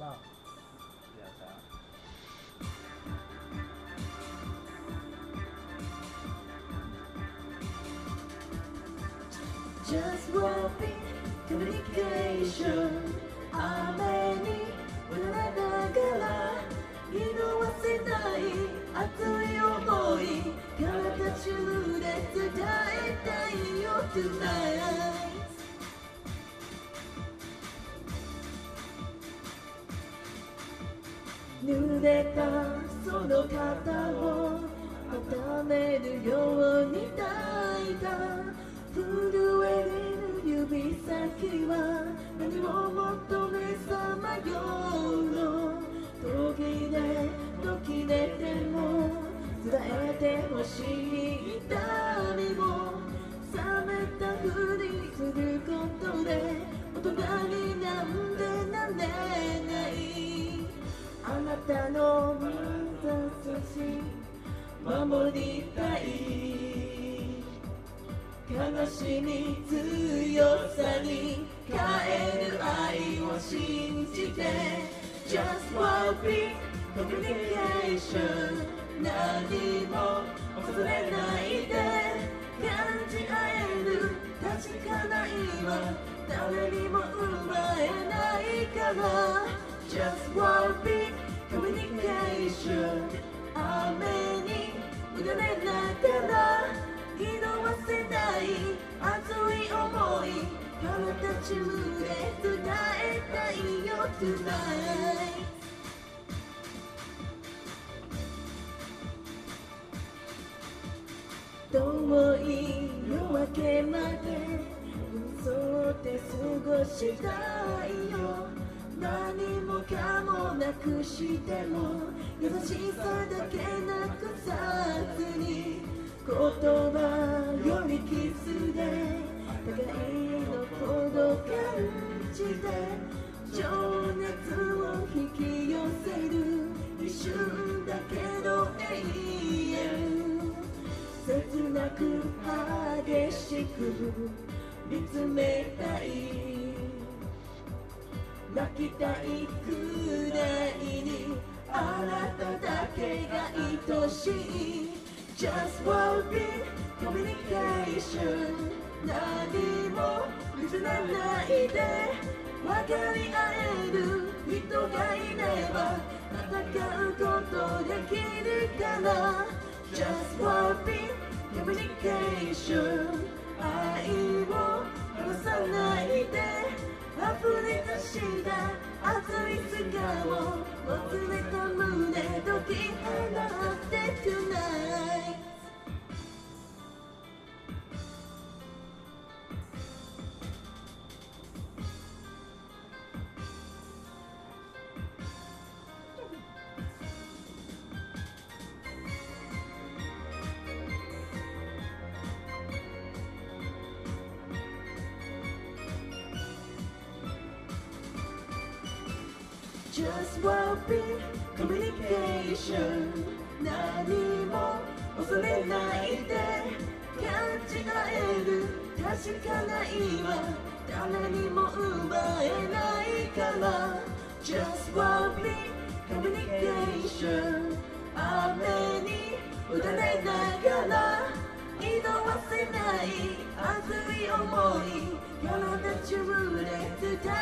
な。 じゃあさ、 Just walking communication 雨に濡れながら色褪せない熱い想い体中で伝えたいよ Tonight 濡れたその肩を温めるように抱いた震える指先は何を求めさまようの途切れ途切れても伝えてほしい痛みを冷めたふりすることで大人になんてなれないあなたのし守りたい悲しみ強さに変える愛を信じて Just one big communication 何も恐れないで感じ合える確かな今誰にも奪えないから Just one big communication 雨に打たれながら色褪せない熱い想い体中で伝えたいよ Tonight 遠い夜明けまで嘘で過ごしたいよ何もかもなくしても優しさだけなくさずに言葉よりキスで互いのこと感じて情熱を引き寄せる一瞬だけど永遠切なく激しく見つめたい泣きたいくらいにあなただけが愛しい Just one big communication 何も譲らないで分かり合える人がいれば戦うことできるから Just one big communication 愛を離さないで溢れ出した熱い素顔忘れた胸解き放って Tonight Just one big communication 何も恐れないで感じ合える確かな今誰にも奪えないから Just one big communication 雨に打たれながら色褪せない熱い想い体中で伝